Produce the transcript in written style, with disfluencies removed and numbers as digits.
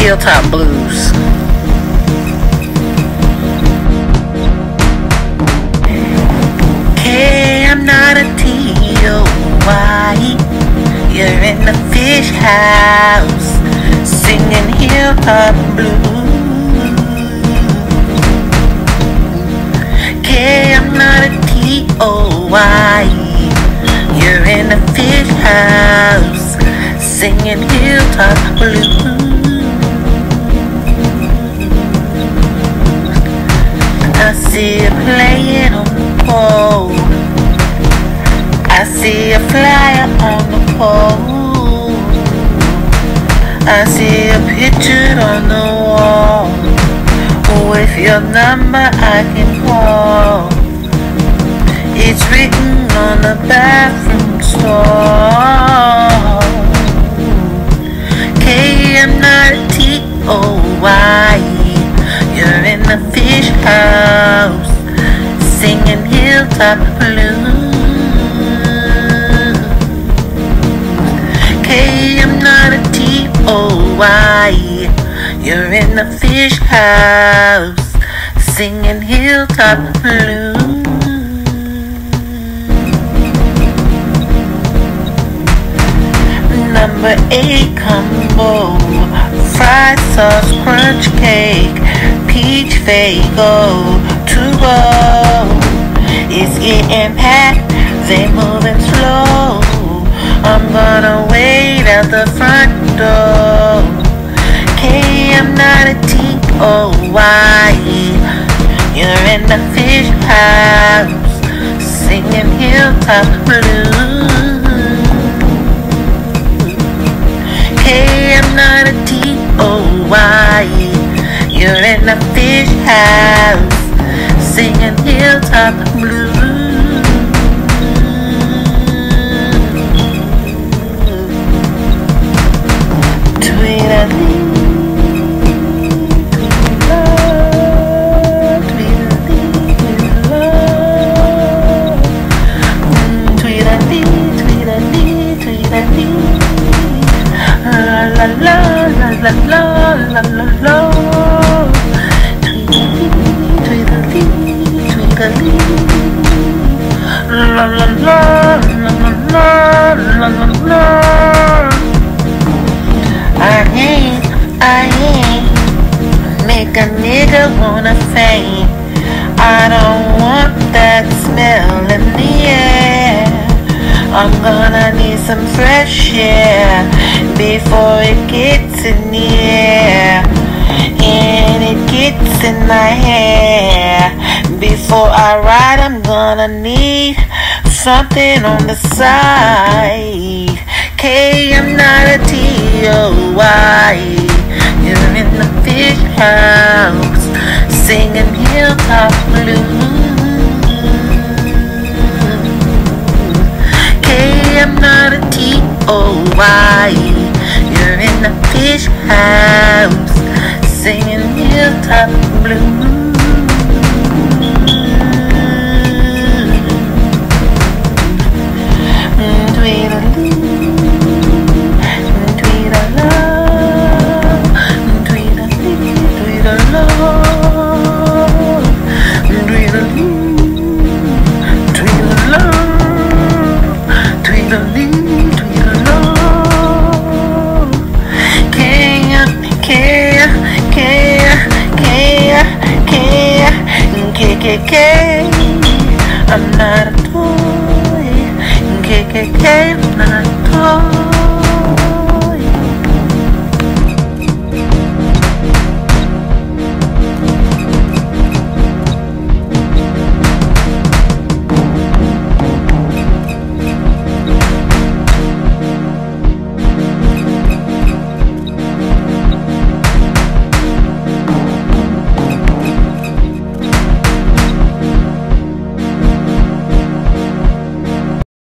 Hilltop Blues. Okay, I'm not a T.O.Y. You're in the fish house singing Hilltop Blues. Okay, I'm not a T.O.Y. You're in the fish house singing Hilltop Blues. I see you playing on the pole. I see a flyer on the pole. I see you pictured on the wall. With your number I can call. It's written on the bathroom stall. Okay, I'm not a T.O.Y. You're in the fish house singing Hilltop Blues. Okay, I'm not a T.O.Y. You're in the fish house singing Hilltop Blues. Number 8 combo, fried sauce, crunch cake, peach Fago, to go. It's getting packed, they moving slow. I'm gonna wait at the front door. Okay, I'm not a T.O.Y. You're in the fish house singing Hilltop Blues. Okay, I'm not a T.O.Y. You're in the fish house singing Hilltop Blues. Tweedledee, la la la la la la la la. Tweedledee, tweedledee, la la la la la la la la. I ain't make a nigga wanna faint. I don't want that smell in the air. I'm gonna need some fresh air before it gets in the air and it gets in my hair. Before I ride, I'm gonna need something on the side. Okay, I'm not a T.O.Y. You're in the fish house singing Hilltop Blues. I'm not a T.O.Y. You're in the fish house singing Hilltop Blues.